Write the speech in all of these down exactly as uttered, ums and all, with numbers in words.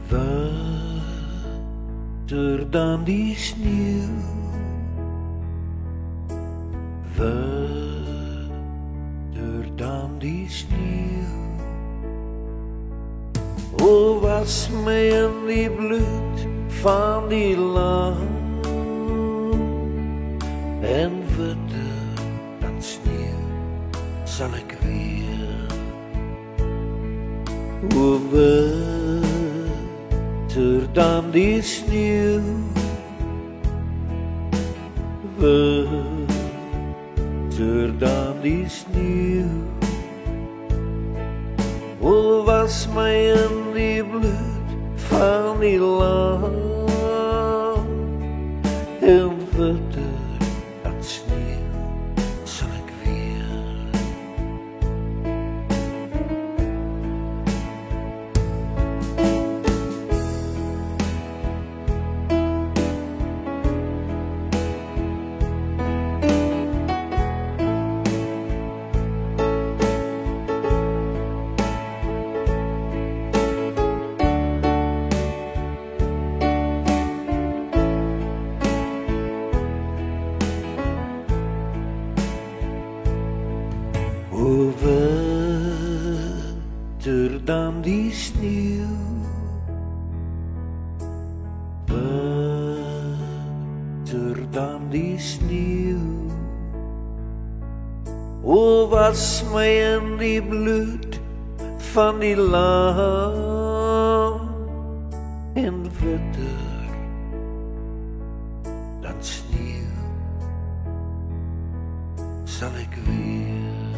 Witter dan die sneeuw, witter dan die sneeuw. O, was my in die bloed van die land, en witter dan sneeuw sal ek weer. O, witter dan die sneeuw, witter dan die sneeuw. O, was my in die bloed van die land, en witter dan sneeuw sal ek weer. O, witter dan die sneeuw, witter dan die sneeuw. O, was my in die bloed van die land, en witter dan sneeuw sal ek weer.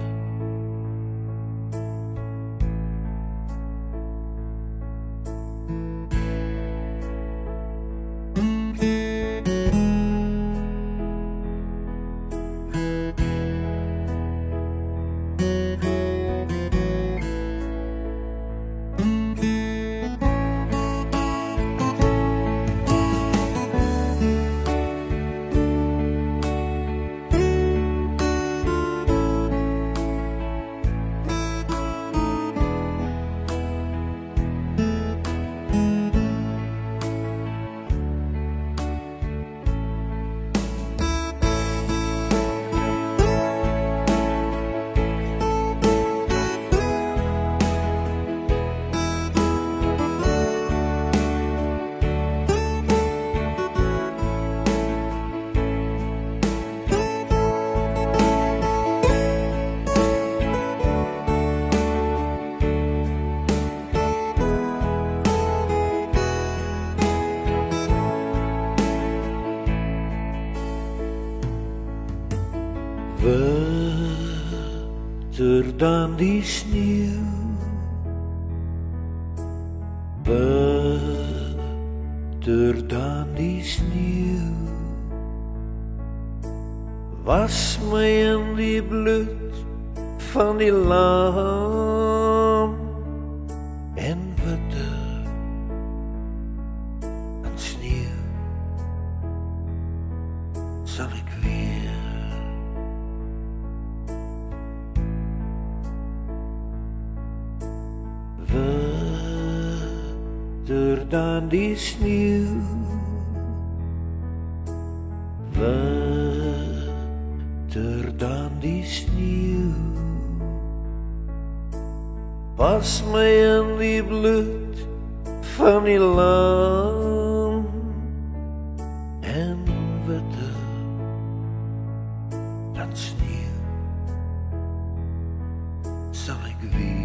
Witter dan die sneeuw, witter dan die sneeuw. Was my in die bloed van die lam, en witter dan sneeuw sal ek weer. Witter dan die sneeuw, witter dan die sneeuw. Was my in die bloed van die lam, en witter dan sneeuw sal ek weer.